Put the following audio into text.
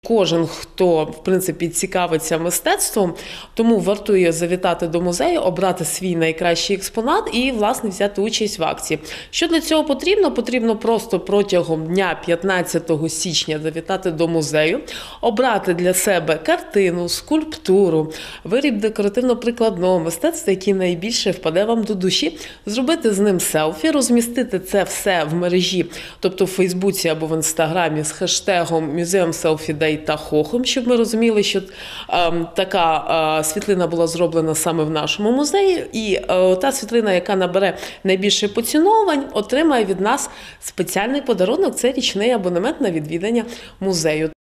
кожен, хто, в принципі, цікавиться мистецтвом, тому вартує завітати до музею, обрати свій найкращий експонат і, власне, взяти участь в акції. Що для цього потрібно? Потрібно просто протягом дня 15 січня завітати до музею, обрати для себе картину, скульптуру, виріб декоративно-прикладного мистецтва, який найбільше впаде вам до душі, зробити з ним селфі, розмістити це все в мережі, тобто в Фейсбуці або в Інстаграмі з хештегом Museum Selfie Day та хохом, щоб ми розуміли, що така світлина була зроблена саме в нашому музеї, і та світлина, яка набере найбільше поціновувань, отримає від нас спеціальний подарунок – це річний абонемент на відвідання музею.